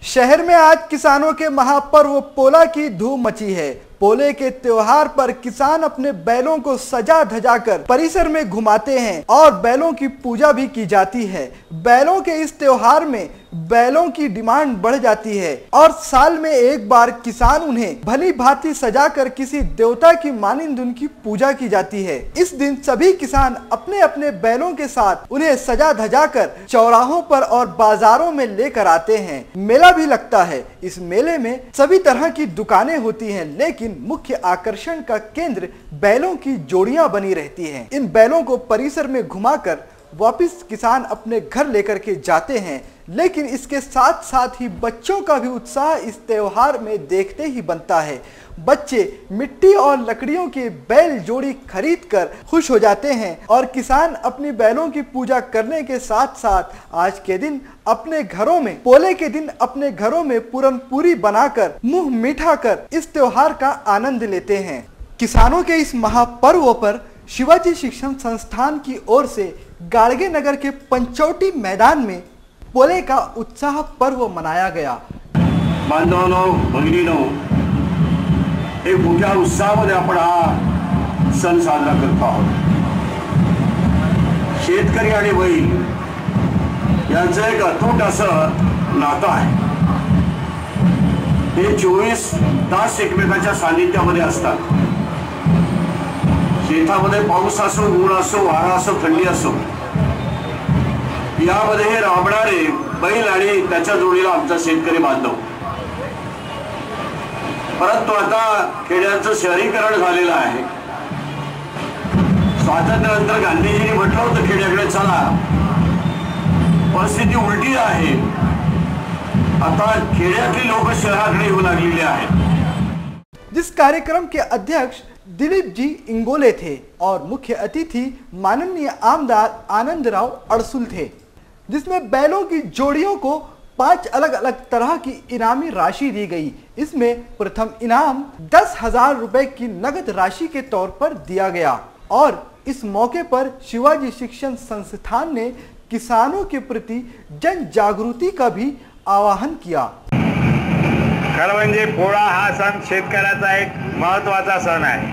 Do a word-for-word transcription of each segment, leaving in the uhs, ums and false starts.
शहर में आज किसानों के महापर्व पोला की धूम मची है। पोले के त्योहार पर किसान अपने बैलों को सजा धजा कर परिसर में घुमाते हैं और बैलों की पूजा भी की जाती है। बैलों के इस त्योहार में बैलों की डिमांड बढ़ जाती है और साल में एक बार किसान उन्हें भली भांति सजाकर किसी देवता की मानिंद उनकी पूजा की जाती है। इस दिन सभी किसान अपने अपने बैलों के साथ उन्हें सजा धजा कर चौराहों पर और बाजारों में लेकर आते हैं। मेला भी लगता है। इस मेले में सभी तरह की दुकानें होती हैं, लेकिन मुख्य आकर्षण का केंद्र बैलों की जोड़ियां बनी रहती हैं। इन बैलों को परिसर में घुमाकर वापस किसान अपने घर लेकर के जाते हैं, लेकिन इसके साथ साथ ही बच्चों का भी उत्साह इस त्योहार में देखते ही बनता है। बच्चे मिट्टी और लकड़ियों के बैल जोड़ी खरीद कर खुश हो जाते हैं और किसान अपनी बैलों की पूजा करने के साथ साथ आज के दिन अपने घरों में पोले के दिन अपने घरों में पूरन पूरी बनाकर मुंह मीठा कर इस त्योहार का आनंद लेते हैं। किसानों के इस महापर्व पर शिवाजी शिक्षण संस्थान की ओर से गाड़गे नगर के पंचौटी मैदान में पोले का उत्साह पर्व मनाया गया। बांधवांनो, भगिनीनो, एक मोठ्या उत्साहामध्ये आपण हा सण साजरा करतो आहोत। शेतकरी आणि बैल यांचं एक अतूट असं नातं आहे। हे चोवीस तास एकमेकांच्या सानिध्यामध्ये असतात। शेतामध्ये पाऊस असो, ऊन असो, वारा असो, थंडी असो, यामध्ये हे राबणारे बैल आणि त्याच्या जोडीला आमचा शेतकरी बांधव। परंतु आता खेड्याचं शहरीकरण झालेलं आहे। स्वातंत्र्यानंतर गांधीजींनी म्हटलं होतं खेड्याकडे चला, परिस्थिती उलटी आहे। आता खेड्यातली लोक शहराकडे येऊ लागलेली आहेत। जिस कार्यक्रम के अध्यक्ष दिलीप जी इंगोले थे और मुख्य अतिथि माननीय आमदार आनंदराव अड़सुल थे, जिसमें बैलों की जोड़ियों को पांच अलग अलग तरह की इनामी राशि दी गई। इसमें प्रथम इनाम दस हजार रुपए की नगद राशि के तौर पर दिया गया और इस मौके पर शिवाजी शिक्षण संस्थान ने किसानों के प्रति जन जागृति का भी आवाहन किया। खरं म्हणजे पोळा हा सण शेतकऱ्याचा एक महत्त्वाचा सण आहे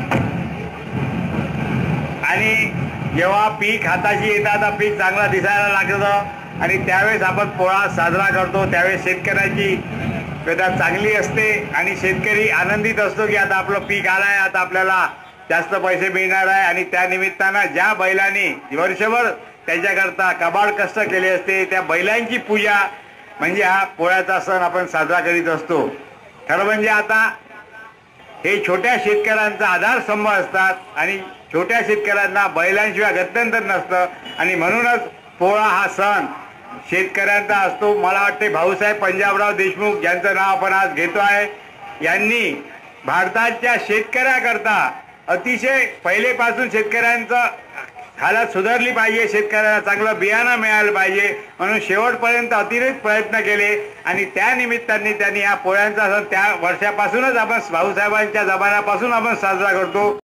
आणि जेव्हा पीक हाताशी येतात, पीक चांगला दिसायला लागतं आणि त्यावेळेस आपण पोळा साजरा करतो, त्यावेळेस शेतकऱ्याची पेदा चांगली असते आणि शेतकरी आनंदित असतो की आता आपलं पीक आलंय, आता आपल्याला जास्त पैसे मिळणार आहे। आणि त्या निमित्तानं ज्या बैलांनी वर्षभर त्याच्याकरता कबाड कष्ट केले असते, त्या बैलांची पूजा म्हणजे हा पोळ्याचा सण आपण साजरा करीत असतो। खरं म्हणजे आता हे छोट्या शेतकऱ्यांचा आधारस्तंभ असतात आणि छोट्या शेतकऱ्यांना बैलांशिवाय गत्यंतर नसतं आणि म्हणूनच पोळा हा सण शेतकऱ्यांचा असतो। मला वाटते भाऊसाहेब पंजाबराव देशमुख ज्यांचं नाव आपण आज घेतो आहे, यांनी भारताच्या शेतकऱ्याकरता अतिशय पहिलेपासून शेतकऱ्यांचं हालत सुधारली पाहिजे, शेतकऱ्यांना चांगलं बियाणं मिळालं पाहिजे म्हणून शेवटपर्यंत अतिरिक्त प्रयत्न केले आणि त्या निमित्ताने त्यांनी या पोळ्यांचा सण त्या वर्षापासूनच आपण भाऊसाहेबांच्या जमान्यापासून आपण साजरा करतो।